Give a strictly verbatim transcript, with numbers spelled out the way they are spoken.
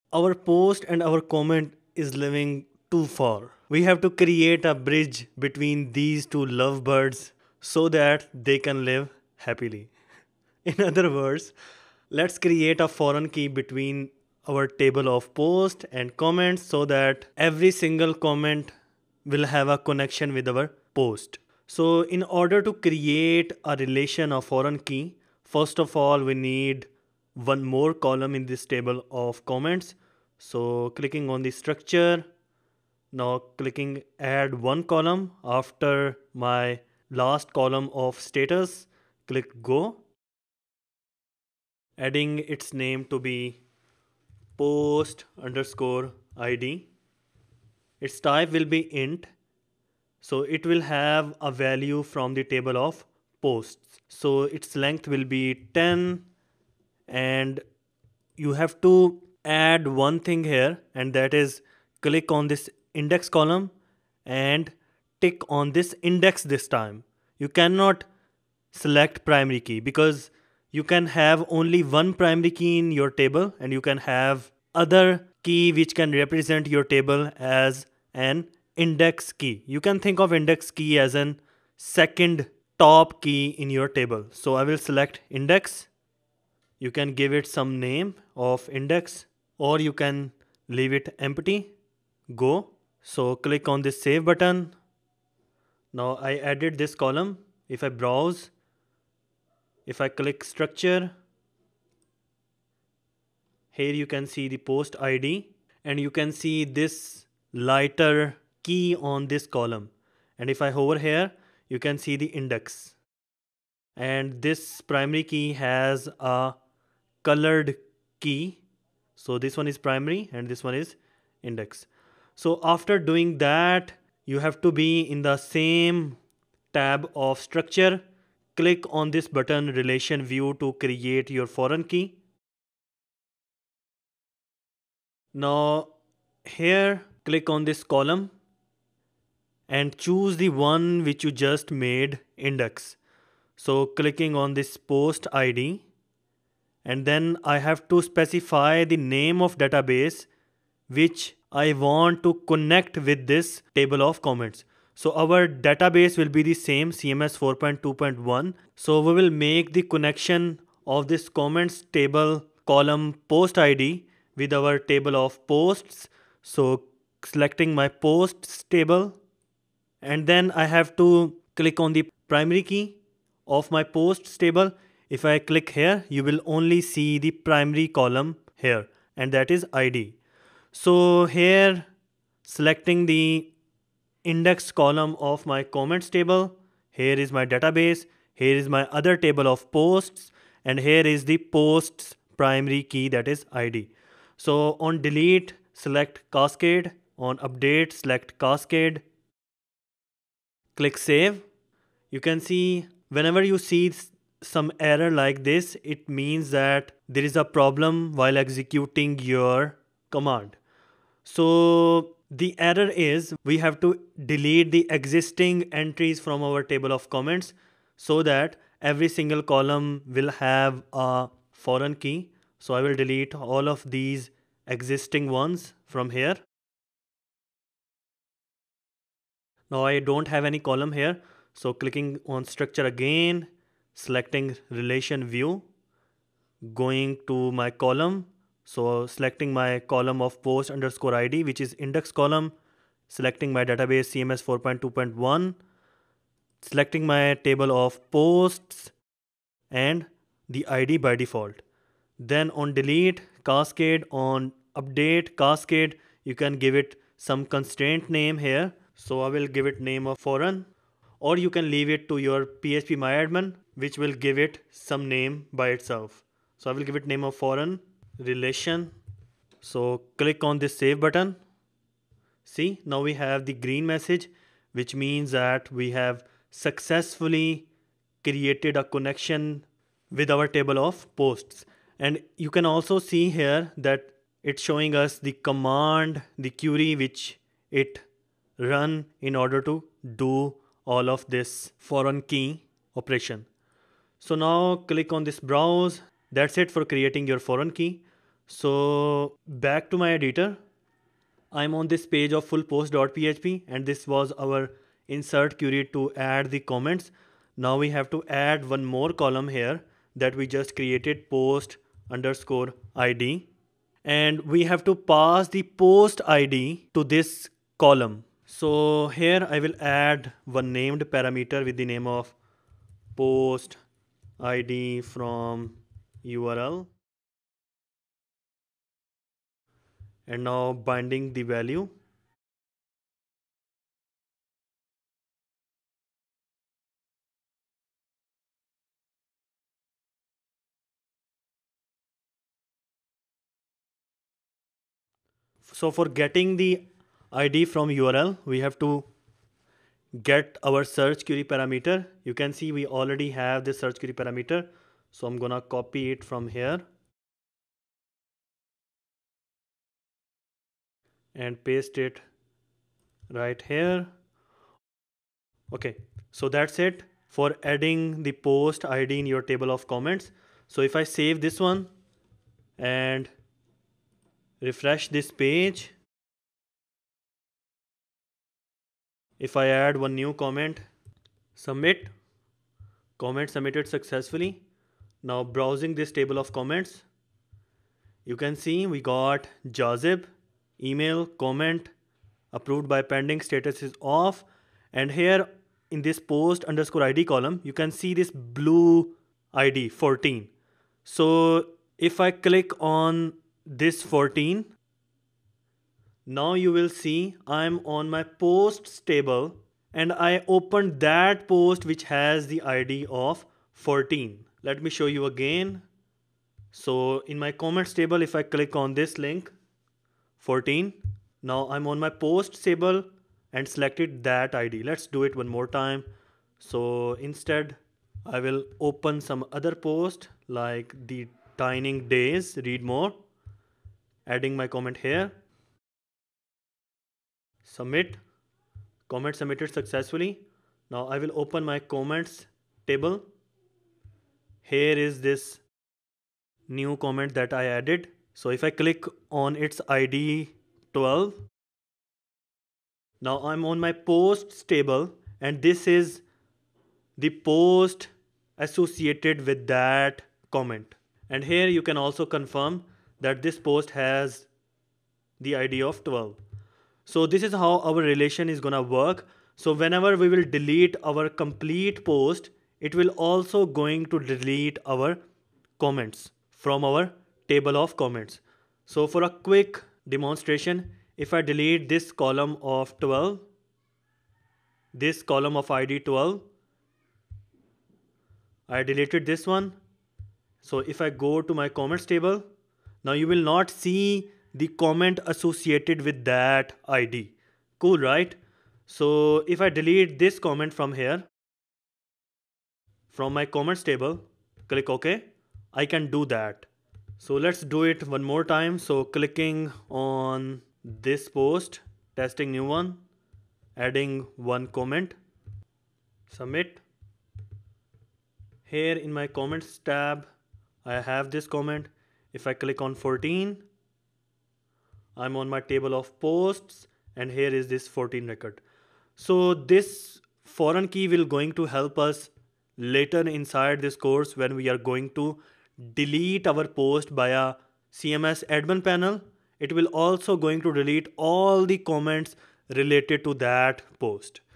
our post and our comment is living too far. We have to create a bridge between these two lovebirds so that they can live happily. In other words, let's create a foreign key between our table of post and comments so that every single comment will have a connection with our post. So in order to create a relation of foreign key, first of all we need one more column in this table of comments. So clicking on the structure, now clicking add one column after my last column of status, click go, adding its name to be post underscore id. Its type will be int, so it will have a value from the table of posts. So its length will be ten, and you have to add one thing here, and that is click on this index column and tick on this index this time. You cannot select primary key because you can have only one primary key in your table and you can have other key which can represent your table as an index key. You can think of index key as an second top key in your table. So I will select index. You can give it some name of index or you can leave it empty. Go. So click on this save button. Now I added this column. If I browse, if I click structure, here you can see the post I D and you can see this lighter key on this column. And if I hover here, you can see the index. And this primary key has a colored key. So this one is primary and this one is index. So after doing that, you have to be in the same tab of structure. Click on this button relation view to create your foreign key. Now here click on this column and choose the one which you just made index. So clicking on this post I D, and then I have to specify the name of database which I want to connect with this table of comments. So our database will be the same, C M S four point two point one. So we will make the connection of this comments table column post I D with our table of posts. So selecting my posts table, and then I have to click on the primary key of my posts table. If I click here, you will only see the primary column here, and that is I D. So here selecting the index column of my comments table, here is my database, here is my other table of posts, and here is the posts primary key, that is I D. So on delete, select cascade, on update, select cascade, click save. You can see whenever you see some error like this, it means that there is a problem while executing your command. So the error is we have to delete the existing entries from our table of comments so that every single column will have a foreign key. So I will delete all of these existing ones from here. Now I don't have any column here. So clicking on structure again, selecting relation view, going to my column. So selecting my column of post underscore I D, which is index column, selecting my database C M S four point two point one, selecting my table of posts and the I D by default. Then on delete, cascade, on update, cascade, you can give it some constraint name here. So I will give it name of foreign, or you can leave it to your phpMyAdmin, which will give it some name by itself. So I will give it name of foreign relation. So click on this save button. See, now we have the green message, which means that we have successfully created a connection with our table of posts. And you can also see here that it's showing us the command, the query which it run in order to do all of this foreign key operation. So now click on this browse. That's it for creating your foreign key. So back to my editor. I'm on this page of fullpost.php, and this was our insert query to add the comments. Now we have to add one more column here that we just created, post underscore id, and we have to pass the post id to this column. So here I will add one named parameter with the name of post id from url, and now binding the value. So for getting the I D from U R L, we have to get our search query parameter. You can see we already have the search query parameter. So I'm gonna copy it from here and paste it right here. Okay, so that's it for adding the post I D in your table of comments. So if I save this one and refresh this page, if I add one new comment, submit, comment submitted successfully. Now browsing this table of comments, you can see we got Jazib, email, comment, approved by pending, status is off. And here in this post underscore id column, you can see this blue I D fourteen. So if I click on this fourteen, now you will see I'm on my posts table, and I opened that post which has the I D of fourteen. Let me show you again. So in my comments table, if I click on this link fourteen, now I'm on my posts table and selected that I D. Let's do it one more time. So instead I will open some other post like the dining days, read more, adding my comment here, submit, comment submitted successfully. Now I will open my comments table. Here is this new comment that I added. So if I click on its I D twelve, now I'm on my posts table, and this is the post associated with that comment. And here you can also confirm that this post has the I D of twelve. So this is how our relation is gonna work. So whenever we will delete our complete post, it will also going to delete our comments from our table of comments. So for a quick demonstration, if I delete this column of twelve, this column of I D twelve, I deleted this one. So if I go to my comments table, now you will not see the comment associated with that I D. Cool, right? So if I delete this comment from here, from my comments table, click OK, I can do that. So let's do it one more time. So clicking on this post, testing new one, adding one comment, submit. Here in my comments tab, I have this comment. If I click on fourteen, I'm on my table of posts, and here is this fourteen record. So this foreign key will going to help us later inside this course when we are going to delete our post via C M S admin panel. It will also going to delete all the comments related to that post.